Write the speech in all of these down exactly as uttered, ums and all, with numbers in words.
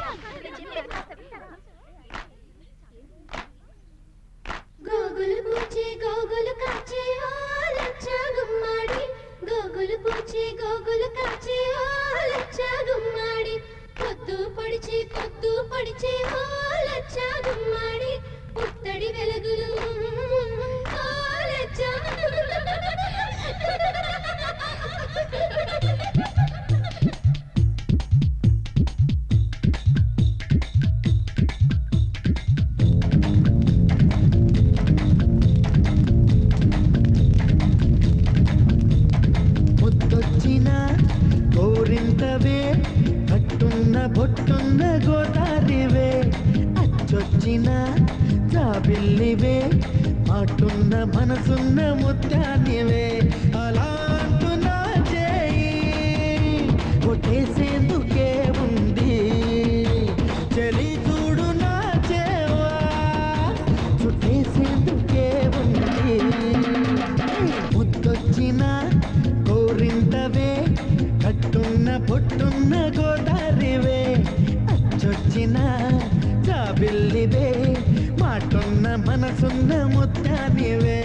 గోగులు పూచే గోగులు కాచే ఓ లచ్చ గుమ్మాడి గోగులు పూచే గోగులు కాచే ఓ లచ్చ గుమ్మాడి పొద్దు పొడిచే పొద్దు పొడిచే ఓ లచ్చ గుమ్మాడి పుత్తడి వెలుగులు ఓ లచ్చ కోరింతవే కట్టున్న బొట్టున్న గోదారివే అచ్చొచ్చిన జాబిల్లివే మాటున్న మనసున్న ముత్యానివే అలా అంటున్నా చేయి కొట్టేసేందుకే ఉంది చెలి చూడు నా చేవా చుట్టేసేందుకే ఉంది ముద్దొచ్చిన కోరింతవే కట్టున్న పొట్టున్న గోదారివే అచ్చొచ్చిన జాబిల్లివే మాటున్న మనసున్న ముత్యానివే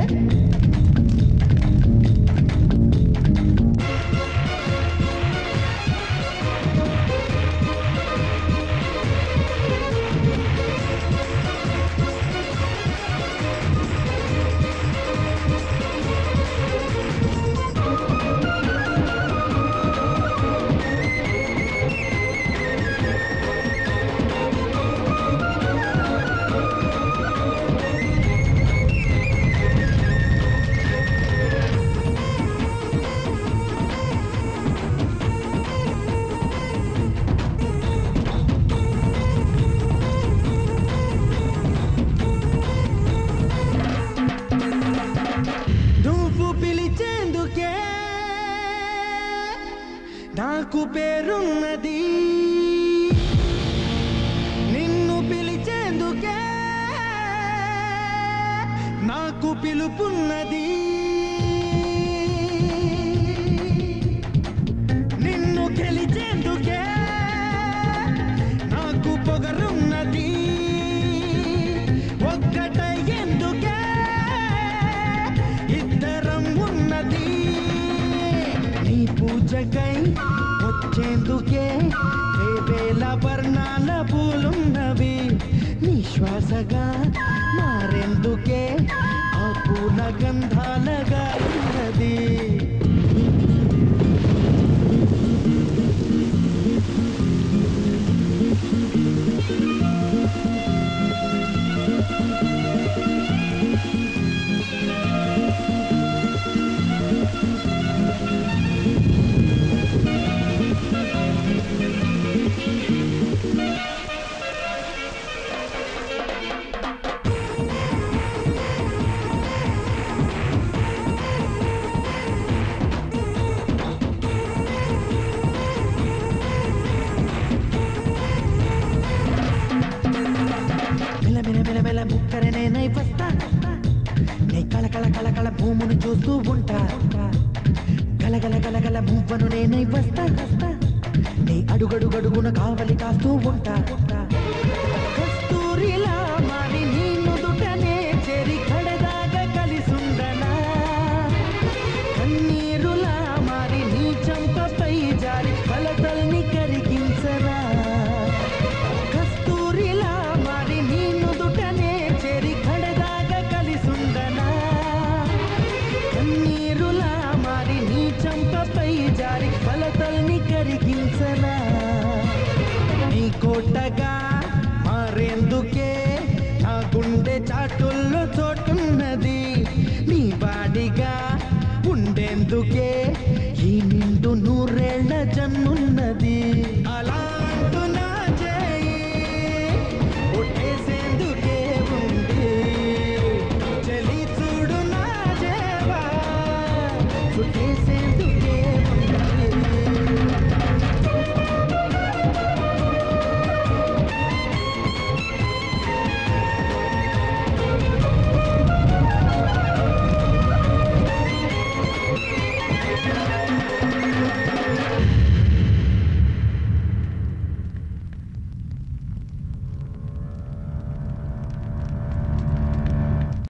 నాకు పేరున్నది నిన్ను పిలిచేందుకే నాకు పిలుపున్నది నిన్ను గెలిచేందుకే నాకు పొగరున్నది ఒక్కటయ్యేందుకే ఇద్దరం ఉన్నది నీ పూజకై వచ్చేందుకే వేవేల వర్ణాల పూలున్నవి నిశ్వాసగా మారేందుకే ఆ పూల గంధాలగా ఉన్నది ముక్కరనేనై వస్తా నీ కళకళ కళకళ భూమును చూస్తూ ఉంటా గలగల గలగల మువ్వను నేనై వస్తా నీ అడుగడుగడుగున కావలి కాస్తూ ఉంటా కస్తూరిలా మారి నీ నుదుటనే చెరి కడదాగా కలిసుండనా కన్నీరులా మారి నీ చంపపై జారి కలతల్ని కరిగించరా కస్తూరిలా మారి నీ నుదుటనే చెరి కడదాగా కలిసుండనా కన్నీరులా మారి నీ చంపపై జారి కలతల్ని కరిగించరా నీ కోటగా మారేందుకే నా గుండె చాటుల్లో